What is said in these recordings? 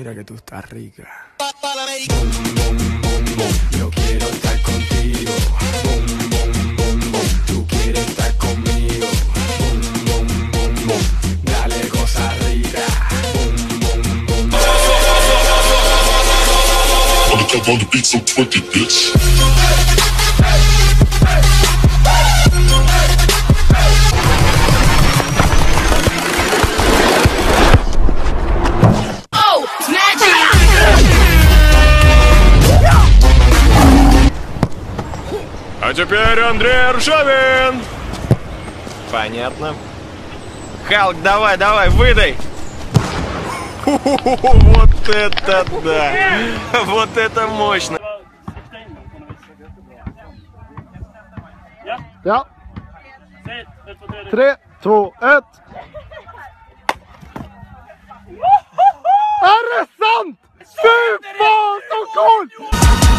mira que tú estás rica. Boom, boom, boom, boom. Yo quiero estar contigo. Boom, boom, boom, boom. Tú quieres estar conmigo. Boom, boom, boom, boom. Dale cosa rica. Boom, boom, boom. On the club on the beat, so twerk it, bitch. А теперь Андрей Ржавин. Понятно. Халк, давай, давай, выдай. Вот это да. Вот это мощно. Ja. 3, 2, 1. Är det sant? Fy fan så coolt!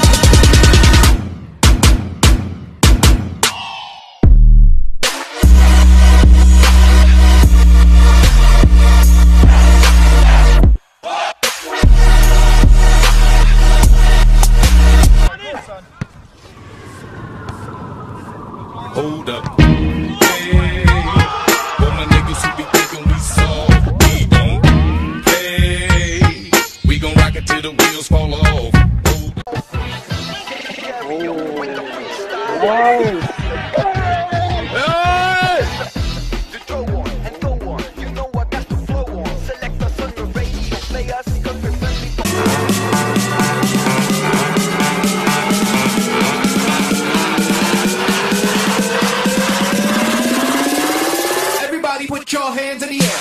Hold up. Hey, all my niggas who be thinking we soft, we don't play. We gon' rock it till the wheels fall off. Wow! Put your hands in the air.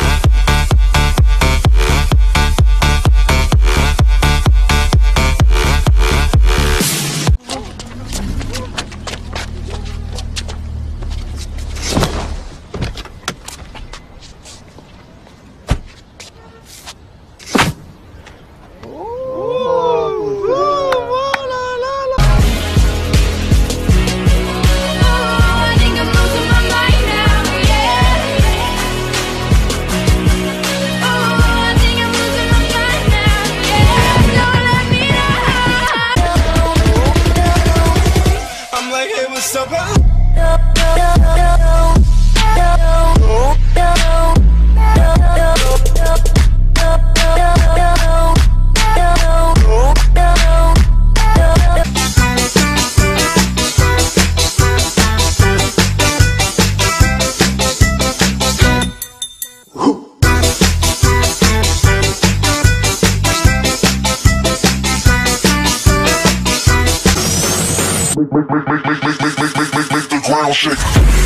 Make the ground shake.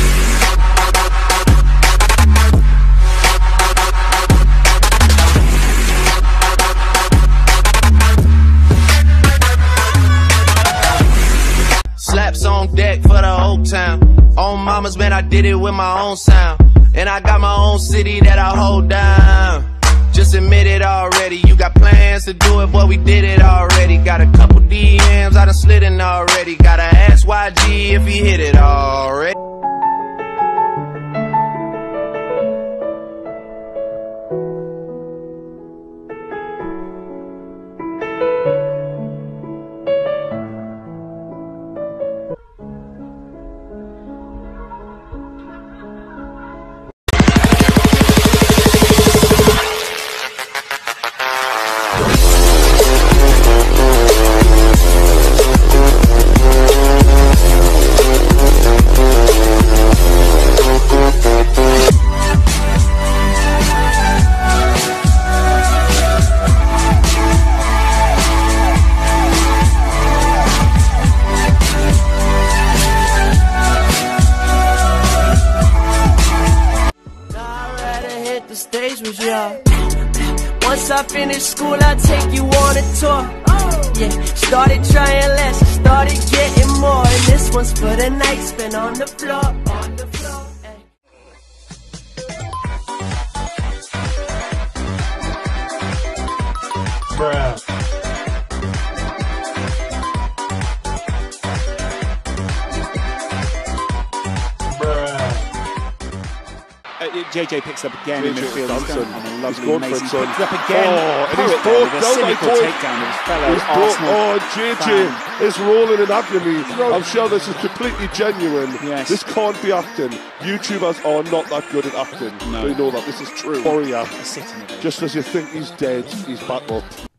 Slaps on deck for the whole town. On mamas, man, I did it with my own sound. And I got my own city that I hold down. Just admit it already. You got plans to do it, boy, we did it already. Got a couple DMs, I done slid in already. Gotta ask YG if he hit it already. Once I finish school, I'll take you on a tour. Yeah, started trying less, started getting more. And this one's for the night spent on the floor, on the floor. Bruh. JJ picks up again in midfield. He's Johnson. done a He's lovely, going for amazing. it, son. Picks up again. Oh, and he's Poet there with a broke down cynical like takedown of his fellow He's broke. Arsenal Oh, JJ fan. is rolling in agony. I'm sure this is completely genuine. Yes. This can't be acting. YouTubers are not that good at acting. No. They know that. This is true. Warrior. Sitting there. Just as you think he's dead, he's back up.